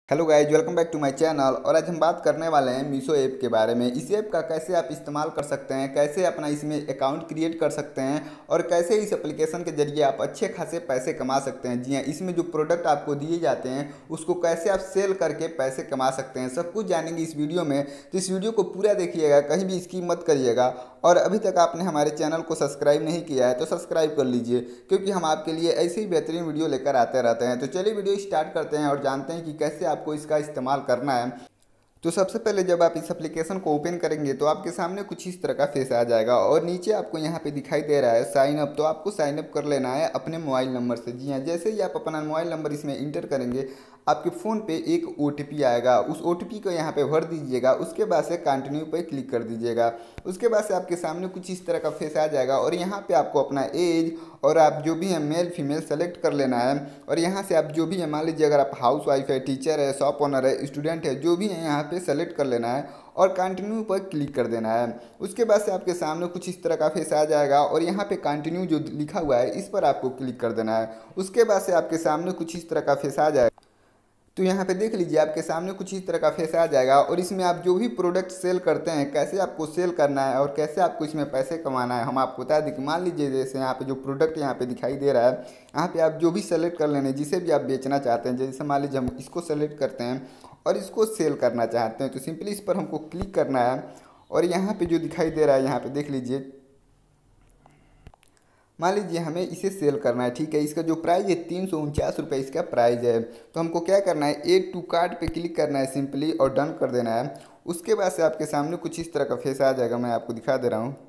Hello guys, welcome back to my channel. और आज हम बात करने वाले हैं मीशो ऐप के बारे में। इस ऐप का कैसे आप इस्तेमाल कर सकते हैं, कैसे अपना इसमें अकाउंट क्रिएट कर सकते हैं और कैसे इस एप्लीकेशन के जरिए आप अच्छे खासे पैसे कमा सकते हैं। जी हाँ, इसमें जो प्रोडक्ट आपको दिए जाते हैं उसको कैसे आप सेल करके पैसे कमा सकते हैं, सब कुछ जानेंगे इस वीडियो में। तो इस वीडियो को पूरा देखिएगा, कहीं भी स्किप मत करिएगा। और अभी तक आपने हमारे चैनल को सब्सक्राइब नहीं किया है तो सब्सक्राइब कर लीजिए, क्योंकि हम आपके लिए ऐसे ही बेहतरीन वीडियो लेकर आते रहते हैं। तो चलिए वीडियो स्टार्ट करते हैं और जानते हैं कि कैसे आपको इसका इस्तेमाल करना है। तो सबसे पहले जब आप इस एप्लीकेशन को ओपन करेंगे तो आपके सामने कुछ इस तरह का फेस आ जाएगा और नीचे आपको यहाँ पे दिखाई दे रहा है साइन अप। तो आपको साइन अप कर लेना है अपने मोबाइल नंबर से। जी हाँ, जैसे ही आप अपना मोबाइल नंबर इसमें इंटर करेंगे आपके फ़ोन पे एक OTP आएगा। उस OTP को यहाँ पे भर दीजिएगा। उसके बाद से कंटिन्यू पे क्लिक कर दीजिएगा। उसके बाद से आपके सामने कुछ इस तरह का फेस आ जाएगा और यहाँ पे आपको अपना एज और आप जो भी हैं मेल फीमेल सेलेक्ट कर लेना है। और यहाँ से आप जो भी है, मान लीजिए अगर आप हाउस वाइफ है, टीचर है, शॉप ओनर है, स्टूडेंट है, जो भी है यहाँ पे सेलेक्ट कर लेना है और कंटिन्यू पर क्लिक कर देना है। उसके बाद से आपके सामने कुछ इस तरह का फेस आ जाएगा और यहाँ पे कंटिन्यू जो लिखा हुआ है इस पर आपको क्लिक कर देना है। उसके बाद से आपके सामने कुछ इस तरह का फेस आ जाएगा। तो यहाँ पे देख लीजिए आपके सामने कुछ इस तरह का फेस आ जाएगा और इसमें आप जो भी प्रोडक्ट सेल करते हैं कैसे आपको सेल करना है और कैसे आपको इसमें पैसे कमाना है हम आपको बता दें। कि मान लीजिए जैसे यहाँ पे जो प्रोडक्ट यहाँ पे दिखाई दे रहा है, यहाँ पे आप जो भी सेलेक्ट कर लेने जिसे भी आप बेचना चाहते हैं। जैसे मान लीजिए हम इसको सेलेक्ट करते हैं और इसको सेल करना चाहते हैं तो सिंपली इस पर हमको क्लिक करना है। और यहाँ पर जो दिखाई दे रहा है यहाँ पर देख लीजिए, मान लीजिए हमें इसे सेल करना है। ठीक है, इसका जो प्राइस है 349 रुपये इसका प्राइस है। तो हमको क्या करना है, एड टू कार्ट पे क्लिक करना है सिंपली और डन कर देना है। उसके बाद से आपके सामने कुछ इस तरह का फेस आ जाएगा, मैं आपको दिखा दे रहा हूँ।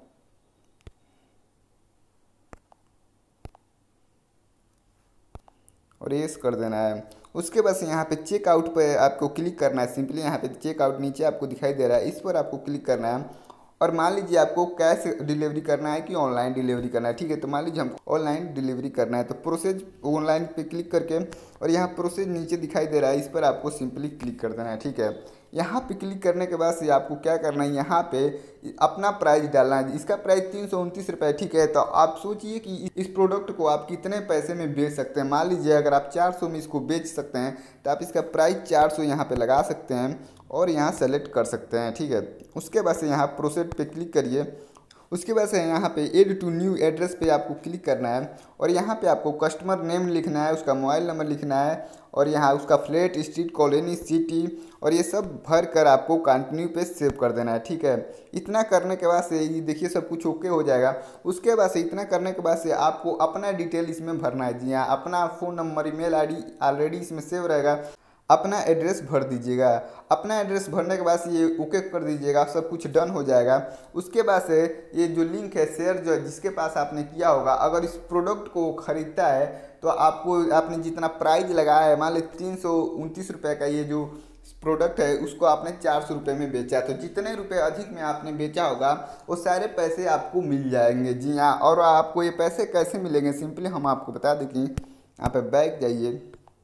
और येस कर देना है। उसके बाद से यहाँ पे चेकआउट पे आपको क्लिक करना है सिंपली। यहाँ पे चेकआउट नीचे आपको दिखाई दे रहा है, इस पर आपको क्लिक करना है। और मान लीजिए आपको कैश डिलीवरी करना है कि ऑनलाइन डिलीवरी करना है। ठीक है, तो मान लीजिए हमको ऑनलाइन डिलीवरी करना है तो प्रोसेस ऑनलाइन पे क्लिक करके और यहाँ प्रोसेस नीचे दिखाई दे रहा है, इस पर आपको सिंपली क्लिक कर देना है। ठीक है, यहाँ पे क्लिक करने के बाद से आपको क्या करना है, यहाँ पे अपना प्राइस डालना है। इसका प्राइस 329 रुपये। ठीक है, तो आप सोचिए कि इस प्रोडक्ट को आप कितने पैसे में बेच सकते हैं। मान लीजिए अगर आप 400 में इसको बेच सकते हैं तो आप इसका प्राइस 400 यहाँ पे लगा सकते हैं और यहाँ सेलेक्ट कर सकते हैं। ठीक है, उसके बाद से यहाँ प्रोसेस पे क्लिक करिए। उसके बाद से यहाँ पे एड टू न्यू एड्रेस पे आपको क्लिक करना है और यहाँ पे आपको कस्टमर नेम लिखना है, उसका मोबाइल नंबर लिखना है और यहाँ उसका फ्लैट, स्ट्रीट, कॉलोनी, सिटी और ये सब भर कर आपको कंटिन्यू पे सेव कर देना है। ठीक है, इतना करने के बाद से ये देखिए सब कुछ ओके हो जाएगा। उसके बाद से इतना करने के बाद से आपको अपना डिटेल इसमें भरना है। जी हाँ, अपना phone number, email ID already इसमें सेव रहेगा। अपना एड्रेस भर दीजिएगा। अपना एड्रेस भरने के बाद से ये ओके कर दीजिएगा, सब कुछ डन हो जाएगा। उसके बाद से ये जो लिंक है शेयर जो जिसके पास आपने किया होगा, अगर इस प्रोडक्ट को ख़रीदता है तो आपको आपने जितना प्राइस लगाया है, मान ली 329 रुपये का ये जो प्रोडक्ट है उसको आपने 400 रुपये में बेचा, तो जितने रुपए अधिक में आपने बेचा होगा वो सारे पैसे आपको मिल जाएंगे। जी हाँ, और आपको ये पैसे कैसे मिलेंगे सिंपली हम आपको बता दें कि यहाँ पे बैक जाइए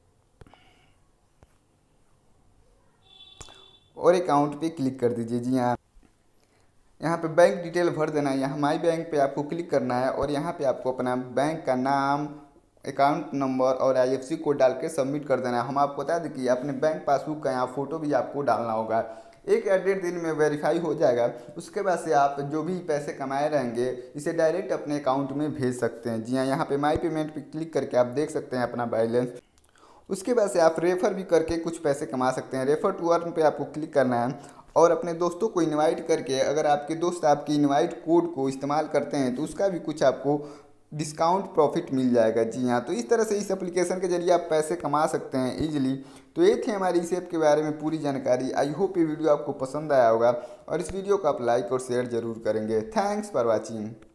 और अकाउंट पे क्लिक कर दीजिए। जी हाँ, यहाँ पे बैंक डिटेल भर देना है। यहाँ माई बैंक पे आपको क्लिक करना है और यहाँ पे आपको अपना बैंक का नाम, अकाउंट नंबर और IFSC कोड डाल के सबमिट कर देना है। हम आपको बता दें कि अपने बैंक पासबुक का यहाँ फ़ोटो भी आपको डालना होगा। 1 या 1.5 दिन में वेरीफाई हो जाएगा। उसके बाद से आप जो भी पैसे कमाए रहेंगे इसे डायरेक्ट अपने अकाउंट में भेज सकते हैं। जी हाँ, यहाँ पे माई पेमेंट पे क्लिक करके आप देख सकते हैं अपना बैलेंस। उसके बाद से आप रेफ़र भी करके कुछ पैसे कमा सकते हैं। रेफ़र टू अर्न पे आपको क्लिक करना है और अपने दोस्तों को इनवाइट करके, अगर आपके दोस्त आपकी इनवाइट कोड को इस्तेमाल करते हैं तो उसका भी कुछ आपको डिस्काउंट प्रॉफिट मिल जाएगा। जी हाँ, तो इस तरह से इस एप्लीकेशन के जरिए आप पैसे कमा सकते हैं ईजिली। तो ये थी हमारी इस ऐप के बारे में पूरी जानकारी। आई होप ये वीडियो आपको पसंद आया होगा और इस वीडियो को आप लाइक और शेयर ज़रूर करेंगे। Thanks for watching.